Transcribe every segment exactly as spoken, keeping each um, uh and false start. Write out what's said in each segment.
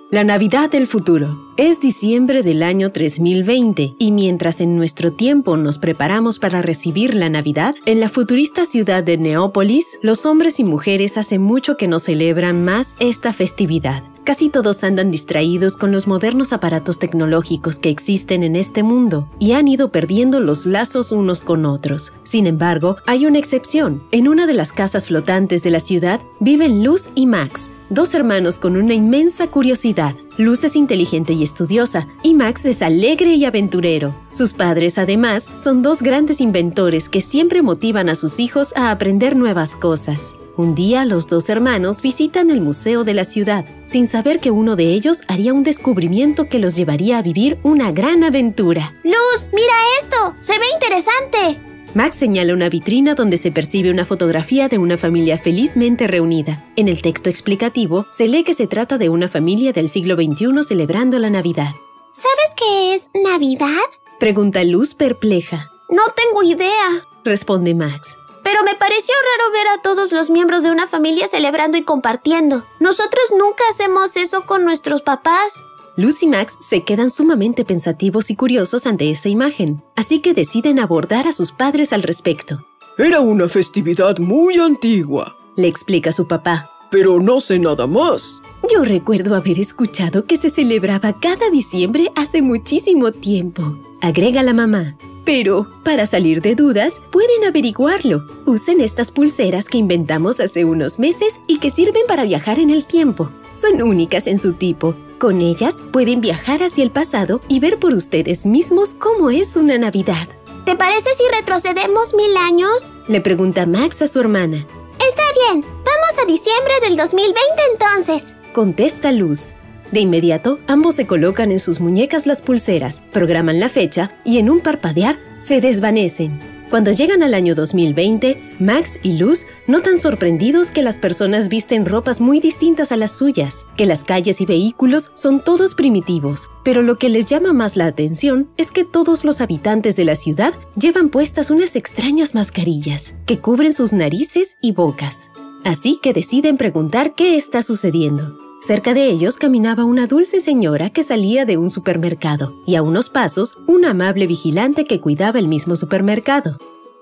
La Navidad del futuro. Es diciembre del año tres mil veinte y mientras en nuestro tiempo nos preparamos para recibir la Navidad, en la futurista ciudad de Neópolis, los hombres y mujeres hace mucho que no celebran más esta festividad. Casi todos andan distraídos con los modernos aparatos tecnológicos que existen en este mundo y han ido perdiendo los lazos unos con otros. Sin embargo, hay una excepción. En una de las casas flotantes de la ciudad viven Luz y Max, dos hermanos con una inmensa curiosidad. Luz es inteligente y estudiosa, y Max es alegre y aventurero. Sus padres, además, son dos grandes inventores que siempre motivan a sus hijos a aprender nuevas cosas. Un día, los dos hermanos visitan el museo de la ciudad, sin saber que uno de ellos haría un descubrimiento que los llevaría a vivir una gran aventura. ¡Luz, mira esto! ¡Se ve interesante! Max señala una vitrina donde se percibe una fotografía de una familia felizmente reunida. En el texto explicativo, se lee que se trata de una familia del siglo veintiuno celebrando la Navidad. ¿Sabes qué es Navidad? Pregunta Luz perpleja. No tengo idea, responde Max. Pero me pareció raro ver a todos los miembros de una familia celebrando y compartiendo. Nosotros nunca hacemos eso con nuestros papás. Luz y Max se quedan sumamente pensativos y curiosos ante esa imagen, así que deciden abordar a sus padres al respecto. Era una festividad muy antigua, le explica su papá. Pero no sé nada más. Yo recuerdo haber escuchado que se celebraba cada diciembre hace muchísimo tiempo, agrega la mamá. Pero, para salir de dudas, pueden averiguarlo. Usen estas pulseras que inventamos hace unos meses y que sirven para viajar en el tiempo. Son únicas en su tipo. Con ellas pueden viajar hacia el pasado y ver por ustedes mismos cómo es una Navidad. ¿Te parece si retrocedemos mil años? Le pregunta Max a su hermana. Está bien, vamos a diciembre del dos mil veinte entonces, contesta Luz. De inmediato, ambos se colocan en sus muñecas las pulseras, programan la fecha y en un parpadear se desvanecen. Cuando llegan al año dos mil veinte, Max y Luz notan sorprendidos que las personas visten ropas muy distintas a las suyas, que las calles y vehículos son todos primitivos, pero lo que les llama más la atención es que todos los habitantes de la ciudad llevan puestas unas extrañas mascarillas que cubren sus narices y bocas. Así que deciden preguntar qué está sucediendo. Cerca de ellos caminaba una dulce señora que salía de un supermercado y a unos pasos un amable vigilante que cuidaba el mismo supermercado.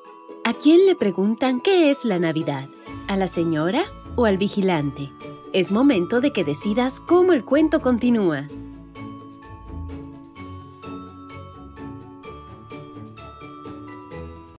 ¿A quién le preguntan qué es la Navidad? ¿A la señora o al vigilante? Es momento de que decidas cómo el cuento continúa.